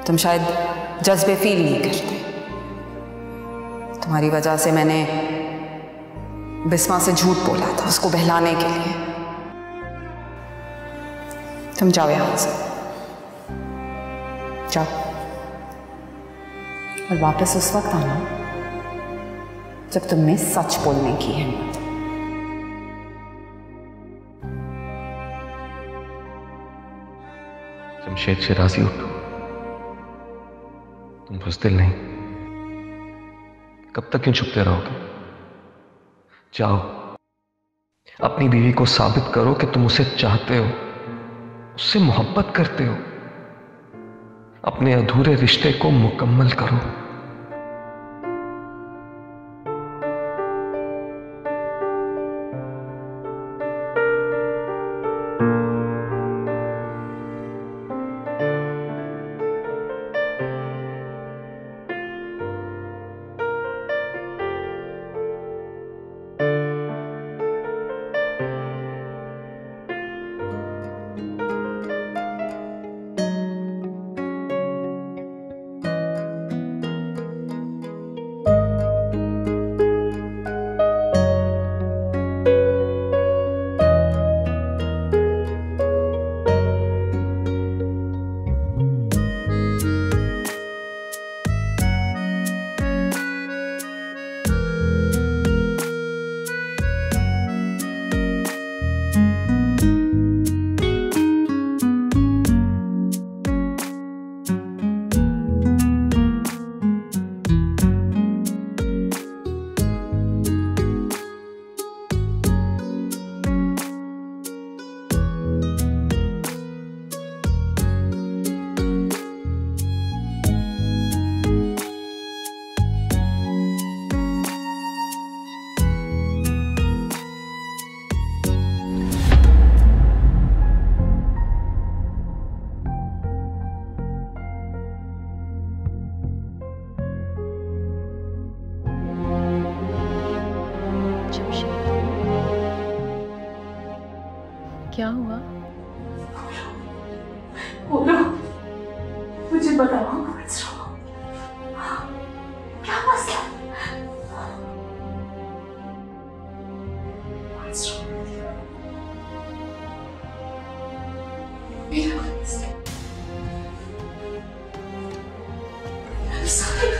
तुम शायद जज्बे फील नहीं करते। तुम्हारी वजह से मैंने बिस्मा से झूठ बोला था उसको बहलाने के लिए। तुम जाओ यहां से, जाओ, और वापस उस वक्त आना जब तुमने सच बोलने की हिम्मत। जमशेद शिराजी, उठो, तुम बुज़दिल नहीं। कब तक क्यों छुपते रहोगे? जाओ, अपनी बीवी को साबित करो कि तुम उसे चाहते हो, उससे मोहब्बत करते हो। अपने अधूरे रिश्ते को मुकम्मल करो। क्या हुआ? बोलो, मुझे बताओ, क्या मसला? मेरा मसला,